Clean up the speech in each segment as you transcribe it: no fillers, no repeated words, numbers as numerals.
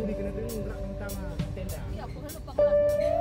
di kena gerak pertama tenda. Ya, aku lupa kelas.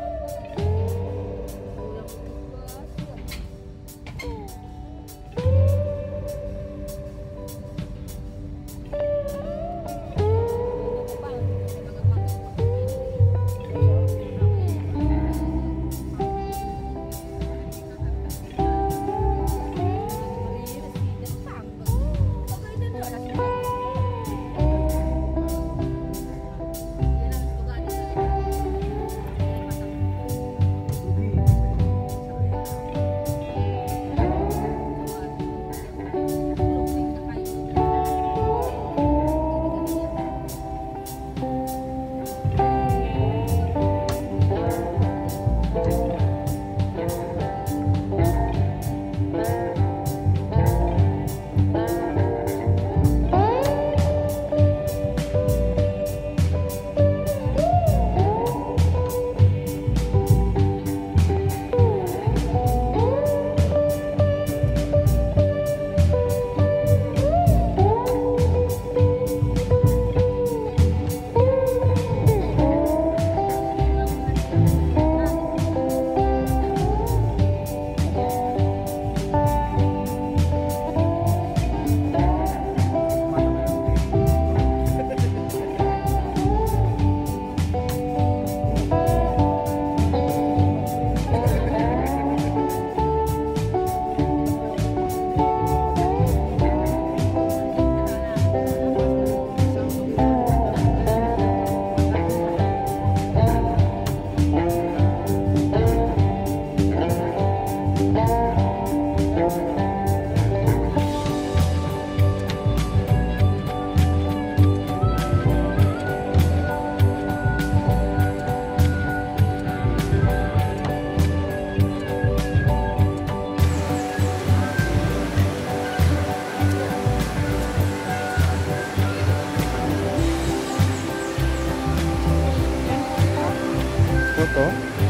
Foto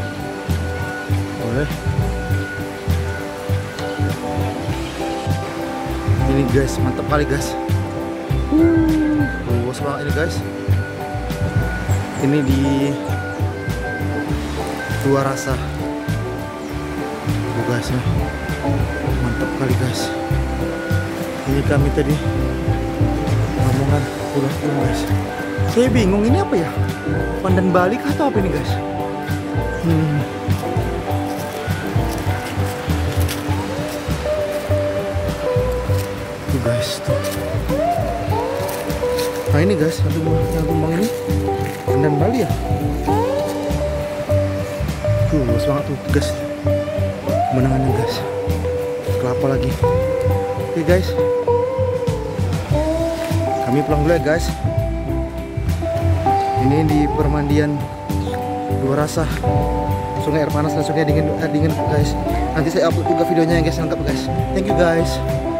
boleh. Ini guys, mantap kali guys. Luas banget ini guys. Ini di Dua Rasa. Tuh guys ya, mantap kali guys. Ini kami tadi rombongan udah pulang guys. Saya bingung ini apa ya? Pandan Bali kah atau apa ini guys? Tuh guys tuh. Nah ini guys, yang tumbang ini pandan Bali ya. Tuh luas banget tuh guys. Kemenangannya guys. Kelapa lagi. Oke guys, kami pulang dulu ya guys. Ini di permandian Dua Rasa, sungai air panas dan sungai dingin guys. Nanti saya upload juga videonya ya guys, lengkap guys. Thank you guys.